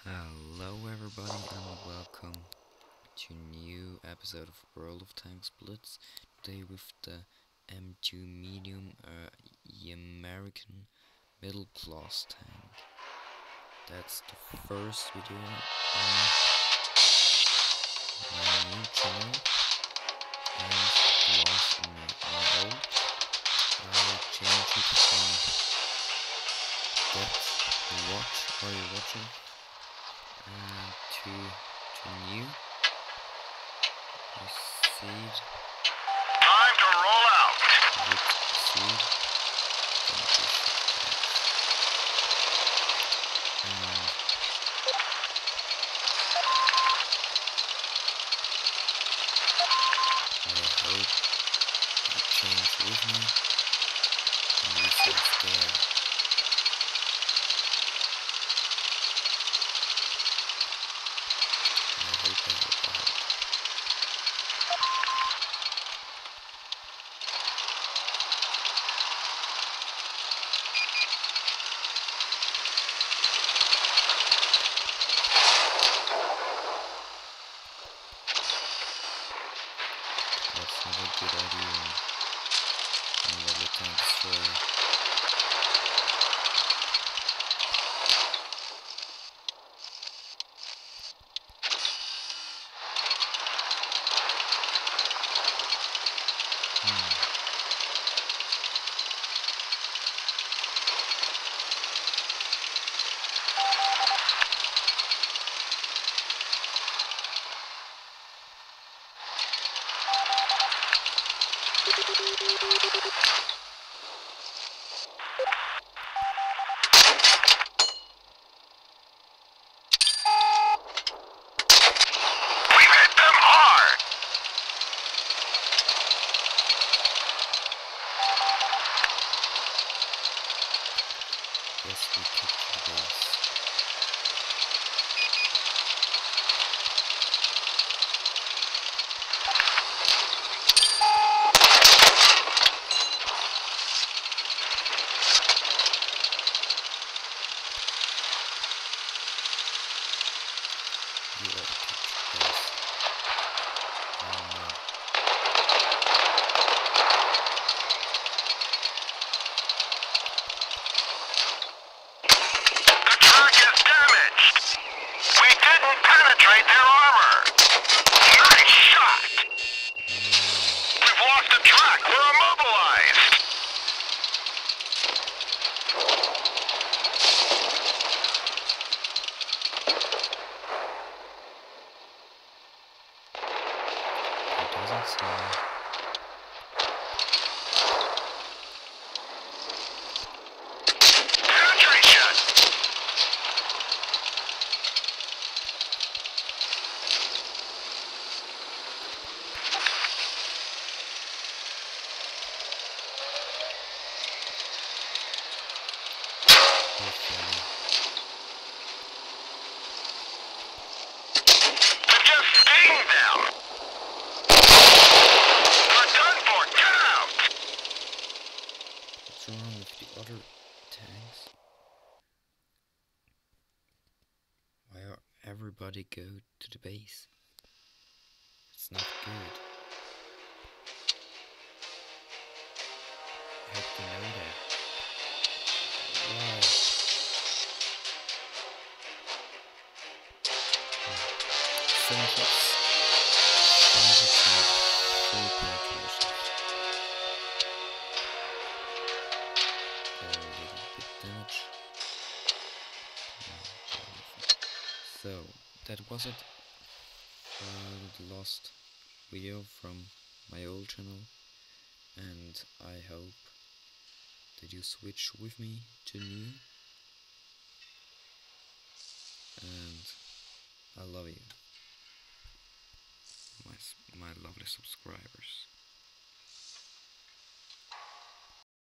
Hello everybody and welcome to a new episode of World of Tanks Blitz. Today with the M2 Medium, the American middle class tank. That's the first video on my new channel and the last on my old. I changed it from depth to watch, are you watching? To new seed. Time to roll out. With seed. And I hope you change with me and we stay there. That's not a good idea. And let the tank destroy. We've hit them hard. Yes, we took the base. You are the base. The truck is damaged. We didn't penetrate their armor. Nice shot. We've lost the truck. We're immobilized. It doesn't say. Penetration. We've just stinged them. They're done for. Get out. What's wrong with the other tanks? Why are everybody go to the base? It's not good. I hope they know that. Wow. Seven shots. 4 penetrations. A little bit damage. So that was it for the last video from my old channel, and I hope that you switch with me to new, and I love you, my lovely subscribers.